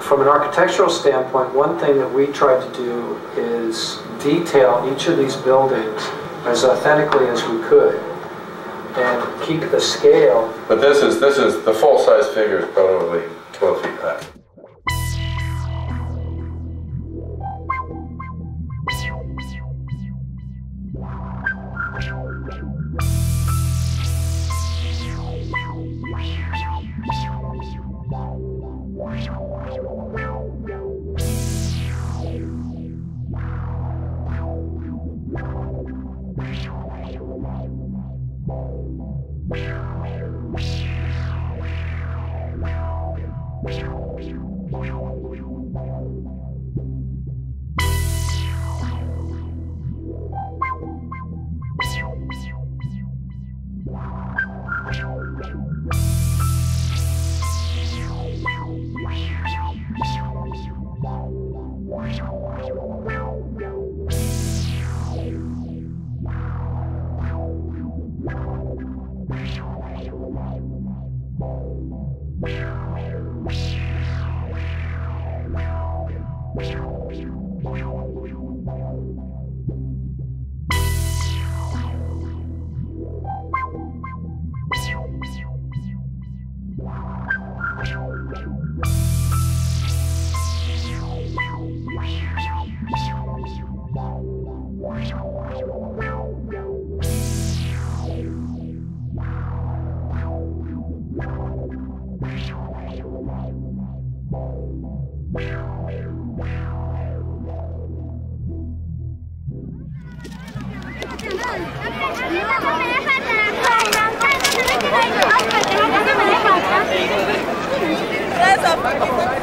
from an architectural standpoint, one thing that we tried to do is detail each of these buildings as authentically as we could and keep the scale. But this is the full-size figure is probably 12 feet high. That's